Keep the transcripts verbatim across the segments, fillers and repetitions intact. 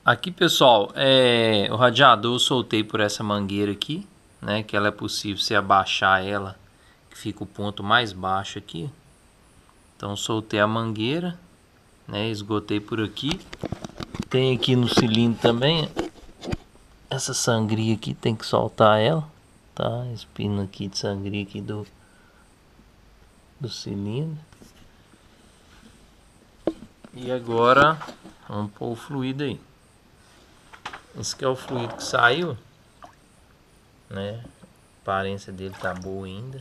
Aqui, pessoal, é, o radiador eu soltei por essa mangueira aqui, né? Que ela é possível você abaixar ela, que fica o ponto mais baixo aqui. Então soltei a mangueira, né? Esgotei por aqui. Tem aqui no cilindro também essa sangria aqui, tem que soltar ela, tá? Espino aqui de sangria aqui do do cilindro. E agora vamos pôr o fluido aí. Esse que é o fluido que saiu, né? A aparência dele tá boa ainda.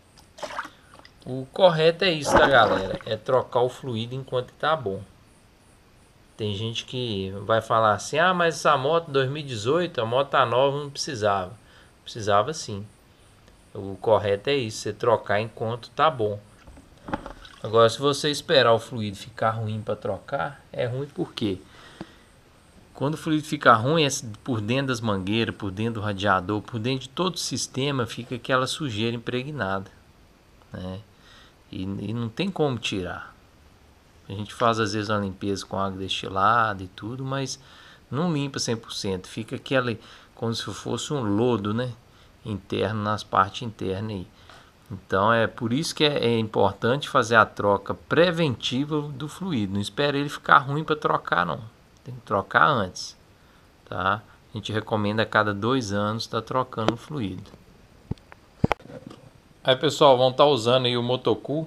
O correto é isso, tá, galera? É trocar o fluido enquanto tá bom. Tem gente que vai falar assim: ah, mas essa moto dois mil e dezoito, a moto tá nova, não precisava. Precisava sim. O correto é isso, você trocar enquanto tá bom. Agora, se você esperar o fluido ficar ruim para trocar, é ruim por quê? Quando o fluido fica ruim, é por dentro das mangueiras, por dentro do radiador, por dentro de todo o sistema, fica aquela sujeira impregnada, né? E, e não tem como tirar. A gente faz às vezes uma limpeza com água destilada e tudo, mas não limpa cem por cento. Fica aquele, como se fosse um lodo, né? Interno, nas partes internas aí. Então é por isso que é, é importante fazer a troca preventiva do fluido. Não espera ele ficar ruim para trocar, não. Tem que trocar antes, tá? A gente recomenda a cada dois anos estar tá trocando o fluido. Aí, pessoal, vão estar tá usando aí o Motoku.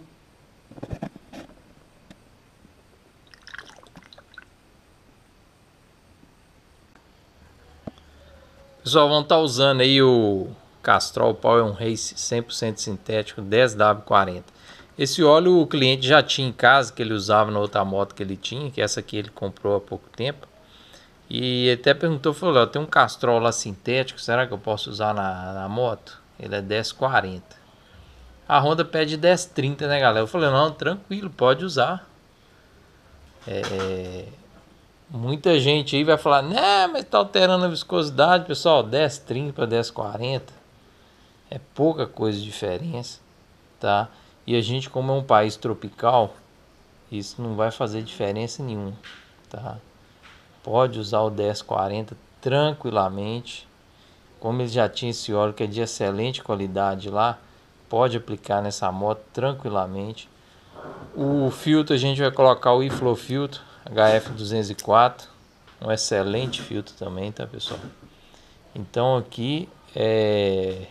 Pessoal, vão estar tá usando aí o Castrol Power Race cem por cento sintético dez W quarenta. Esse óleo o cliente já tinha em casa, que ele usava na outra moto que ele tinha, que essa aqui ele comprou há pouco tempo. E ele até perguntou, falou, tem um Castrol lá sintético, será que eu posso usar na, na moto? Ele é dez quarenta. A Honda pede dez trinta, né, galera? Eu falei, não, tranquilo, pode usar. É... Muita gente aí vai falar, né, mas tá alterando a viscosidade, pessoal. dez trinta para dez quarenta é pouca coisa de diferença, tá? E a gente, como é um país tropical, isso não vai fazer diferença nenhuma, tá? Pode usar o dez quarenta tranquilamente. Como ele já tinha esse óleo que é de excelente qualidade lá, pode aplicar nessa moto tranquilamente. O filtro a gente vai colocar o iFlow filtro H F duzentos e quatro, um excelente filtro também, tá, pessoal? Então aqui é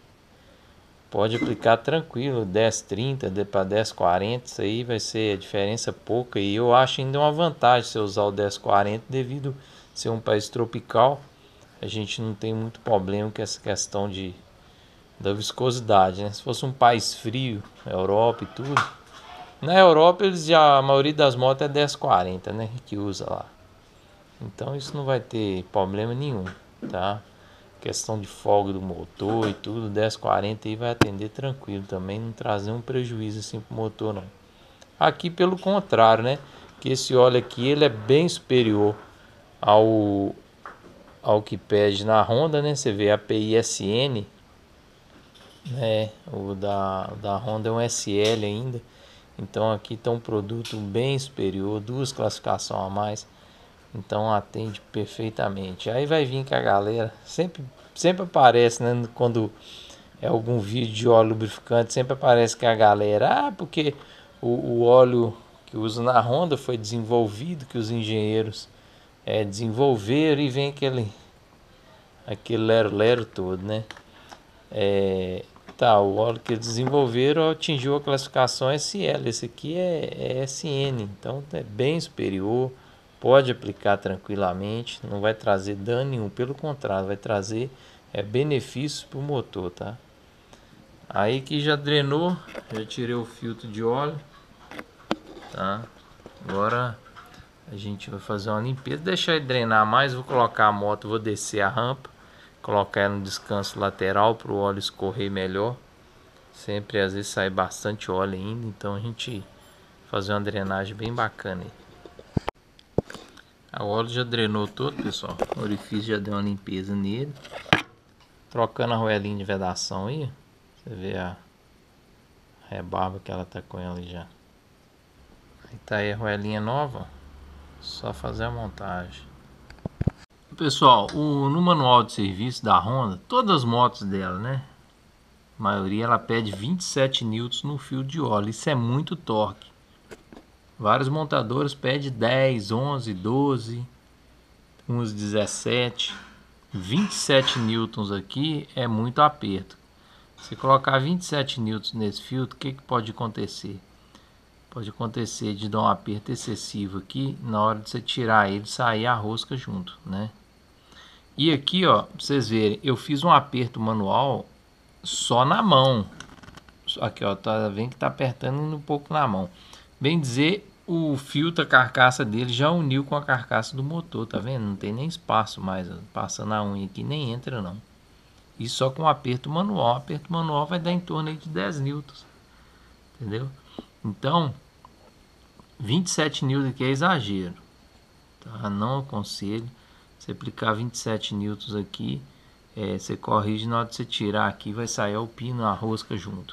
pode aplicar tranquilo, dez trinta para dez quarenta, isso aí vai ser a diferença pouca. E eu acho ainda uma vantagem você usar o dez quarenta devido ser um país tropical. A gente não tem muito problema com essa questão de da viscosidade, né? Se fosse um país frio, Europa e tudo, na Europa eles já, a maioria das motos é dez quarenta, né, que usa lá. Então isso não vai ter problema nenhum, tá? Questão de folga do motor e tudo, dez quarenta aí vai atender tranquilo também, não trazer um prejuízo assim pro motor não. Aqui pelo contrário, né? Que esse óleo aqui ele é bem superior ao ao que pede na Honda, né? Você vê a P I S N, né? O da, da Honda é um S L ainda. Então aqui está um produto bem superior, duas classificações a mais. Então atende perfeitamente. Aí vai vir que a galera sempre, sempre aparece, né? Quando é algum vídeo de óleo lubrificante, sempre aparece que a galera, ah, porque o, o óleo que usa na Honda foi desenvolvido, que os engenheiros é, desenvolveram, e vem aquele aquele lero-lero todo, né? É, tá, o óleo que eles desenvolveram atingiu a classificação S L, esse aqui é, é S N, então é bem superior, pode aplicar tranquilamente, não vai trazer dano nenhum, pelo contrário, vai trazer é, benefícios para o motor, tá? Aí que já drenou, já tirei o filtro de óleo, tá? Agora a gente vai fazer uma limpeza, deixar ele drenar mais, vou colocar a moto, vou descer a rampa, colocar ela no descanso lateral para o óleo escorrer melhor. Sempre às vezes sai bastante óleo ainda, então a gente fazer uma drenagem bem bacana aí. O óleo já drenou todo, pessoal. O orifício já deu uma limpeza nele. Trocando a roelinha de vedação aí, você vê a rebarba que ela tá com ela já. Aí tá aí a roelinha nova, só fazer a montagem. Pessoal, o, no manual de serviço da Honda, todas as motos dela, né? A maioria ela pede vinte e sete newtons no fio de óleo. Isso é muito torque. Vários montadores pedem dez, onze, doze, uns dezessete. vinte e sete newtons aqui é muito aperto. Se colocar vinte e sete newtons nesse filtro, o que, que pode acontecer? Pode acontecer de dar um aperto excessivo aqui, na hora de você tirar ele, sair a rosca junto, né? E aqui, ó, pra vocês verem, eu fiz um aperto manual só na mão. Aqui, ó, tá vendo que tá apertando um pouco na mão. Bem dizer, o filtro, a carcaça dele já uniu com a carcaça do motor, tá vendo? Não tem nem espaço mais, ó, passando a unha aqui, nem entra não. E só com aperto manual. Aperto manual vai dar em torno aí de dez newtons. Entendeu? Então, vinte e sete newtons aqui é exagero. Tá? Não aconselho. Você aplicar vinte e sete newtons aqui, é, você corrige na hora de você tirar aqui, vai sair o pino, a rosca junto.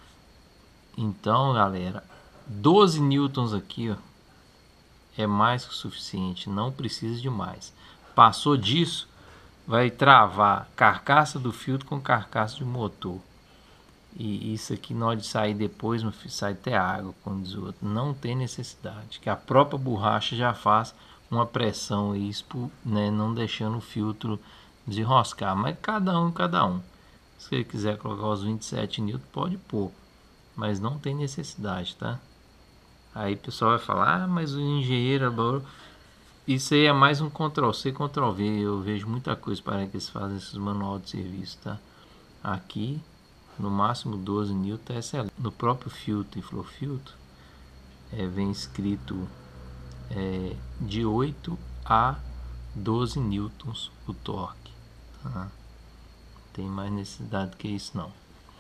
Então, galera, doze newtons aqui, ó, é mais que o suficiente. Não precisa de mais. Passou disso, vai travar carcaça do filtro com carcaça de motor. E isso aqui na hora de sair depois, meu filho, sai até água, como diz o outro. Não tem necessidade, que a própria borracha já faz uma pressão aí, né, não deixando o filtro desenroscar. Mas cada um, cada um. Se ele quiser colocar os vinte e sete newtons, pode pôr. Mas não tem necessidade, tá? Aí o pessoal vai falar, ah, mas o engenheiro... Isso aí é mais um control C, control V. Eu vejo muita coisa para que eles fazem esses manual de serviço, tá? Aqui... no máximo doze newtons é excelente. No próprio filtro e flow filtro é, vem escrito é, de oito a doze newtons o torque, tá? Tem mais necessidade que isso não.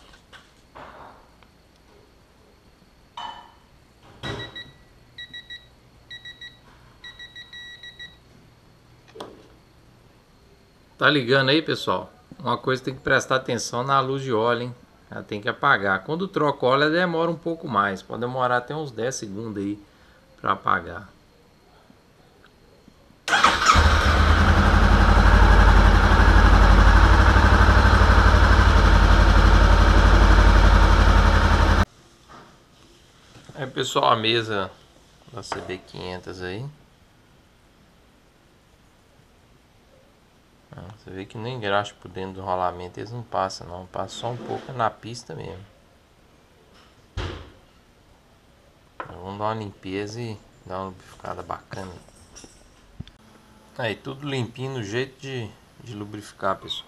Tá ligando aí, pessoal? Uma coisa tem que prestar atenção na luz de óleo, hein? Ela tem que apagar. Quando troca óleo, ela demora um pouco mais. Pode demorar até uns dez segundos aí para apagar. Aí, pessoal, a mesa da C B quinhentos aí. Você vê que nem graxa por dentro do rolamento eles não passam não, passa só um pouco na pista mesmo. Vamos dar uma limpeza e dar uma lubrificada bacana. Aí tudo limpinho no jeito de, de lubrificar, pessoal.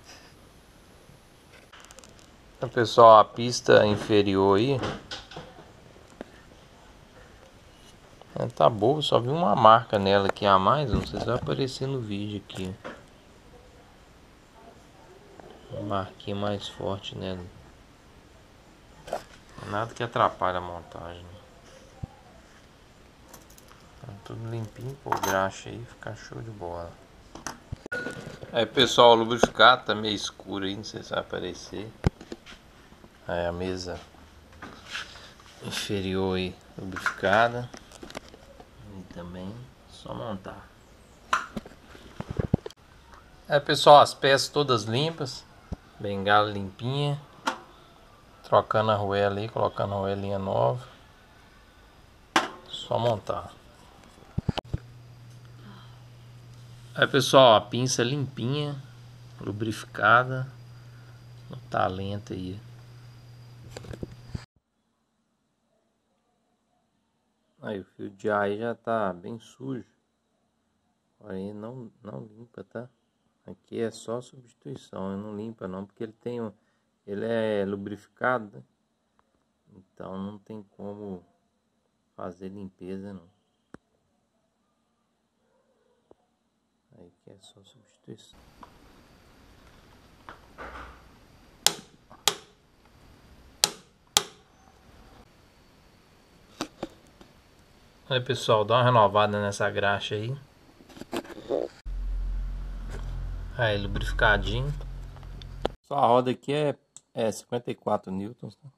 Então, pessoal, a pista inferior aí é, tá boa, só vi uma marca nela aqui a mais, não sei se vai aparecer no vídeo aqui. Uma marquinha mais forte nela. Nada que atrapalhe a montagem. Tá tudo limpinho, pô, graxa aí, fica show de bola. Aí, pessoal, o lubrificado tá meio escuro aí, não sei se vai aparecer. Aí a mesa inferior aí lubrificada. E também só montar. Aí, pessoal, as peças todas limpas, bengala limpinha, trocando a arruela aí, colocando a arruelinha nova. Só montar. Aí, pessoal, a pinça limpinha, lubrificada, no talento aí. Aí o fio de ar aí já tá bem sujo. Aí não, não limpa, tá? Aqui é só substituição, não limpa não, porque ele tem um, ele é lubrificado, né? Então não tem como fazer limpeza não. Aí que é só substituição. Aí, pessoal, dá uma renovada nessa graxa aí. Aí, lubrificadinho. Só a roda aqui é, é cinquenta e quatro newtons, né?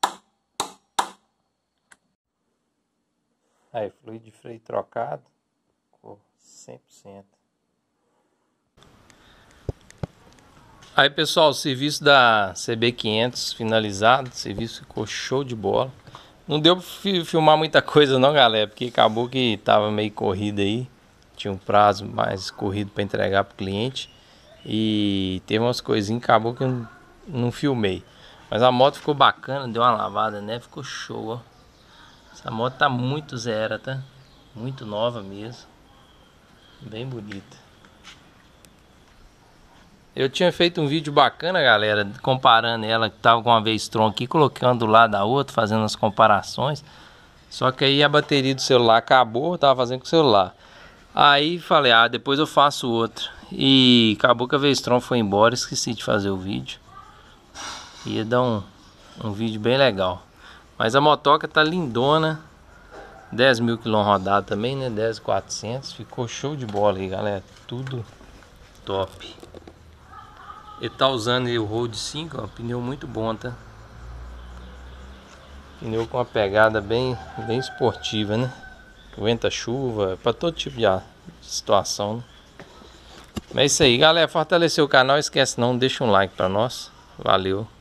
Aí, fluido de freio trocado. ficou cem por cento. Aí pessoal, o serviço da C B quinhentos finalizado, o serviço ficou show de bola. Não deu pra filmar muita coisa não, galera, porque acabou que tava meio corrido aí. Tinha um prazo mais corrido para entregar pro cliente. E teve umas coisinhas, acabou que eu não, não filmei. Mas a moto ficou bacana, deu uma lavada, né? Ficou show, ó. Essa moto tá muito zero, tá? Muito nova mesmo. Bem bonita. Eu tinha feito um vídeo bacana, galera, comparando ela que tava com uma V-Strom aqui, colocando do lado da outra, fazendo as comparações. Só que aí a bateria do celular acabou, eu tava fazendo com o celular. Aí falei, ah, depois eu faço outra. E acabou que a V-Strom foi embora, esqueci de fazer o vídeo. Ia dar um, um vídeo bem legal. Mas a motoca tá lindona. dez mil quilômetros rodados também, né? dez mil e quatrocentos. Ficou show de bola aí, galera. Tudo top. Ele tá usando aí o Road cinco, ó, pneu muito bom, tá? Pneu com uma pegada bem, bem esportiva, né? Aguenta chuva, para todo tipo de situação, né? Mas é isso aí, galera. Fortalecer o canal, esquece não, deixa um like para nós. Valeu.